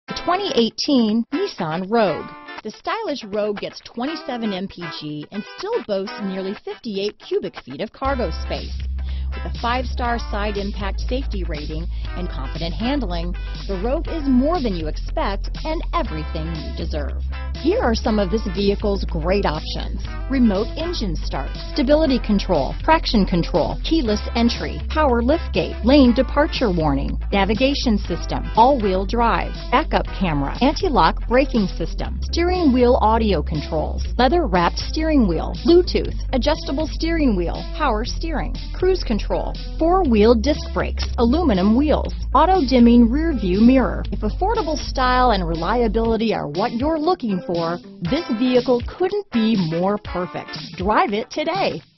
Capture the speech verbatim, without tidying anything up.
The twenty eighteen Nissan Rogue. The stylish Rogue gets twenty-seven M P G and still boasts nearly fifty-eight cubic feet of cargo space. With a five-star side impact safety rating and confident handling, the Rogue is more than you expect and everything you deserve. Here are some of this vehicle's great options: remote engine start, stability control, traction control, keyless entry, power liftgate, lane departure warning, navigation system, all-wheel drive, backup camera, anti-lock braking system, steering wheel audio controls, leather-wrapped steering wheel, Bluetooth, adjustable steering wheel, power steering, cruise control, four-wheel disc brakes, aluminum wheels, auto-dimming rear-view mirror. If affordable style and reliability are what you're looking for, this vehicle couldn't be more perfect. Drive it today.